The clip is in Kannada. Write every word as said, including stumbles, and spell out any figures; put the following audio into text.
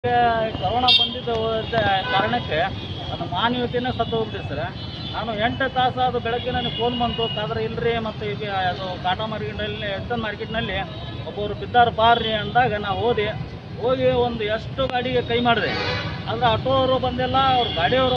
ಕೊರೋನಾ ಬಂದಿದ್ದ ಕಾರಣಕ್ಕೆ ಅದು ಮಾನವೀಯತೆನೇ ಸತ್ತು ಹೋಗ್ಬಿಟ್ಟಿದೆ ಸರ್. ನಾನು ಎಂಟು ತಾಸು ಅದು ಬೆಳಗ್ಗೆ ನನಗೆ ಫೋನ್ ಬಂತು, ಆದರೆ ಇಲ್ಲರಿ ಮತ್ತು ಈಗ ಅದು ಕಾಟಾ ಮಾರ್ಕೆಟ್ನಲ್ಲಿ ಎಕ್ಸನ್ ಮಾರ್ಕೆಟ್ನಲ್ಲಿ ಒಬ್ಬರು ಬಿದ್ದಾರು ಬಾರ್ರಿ ಅಂದಾಗ ನಾವು ಹೋದೆ. ಹೋಗಿ ಒಂದು ಎಷ್ಟು ಗಾಡಿಗೆ ಕೈ ಮಾಡಿದೆ, ಆದರೆ ಆಟೋವರು ಬಂದಿಲ್ಲ, ಅವ್ರ ಗಾಡಿಯವರು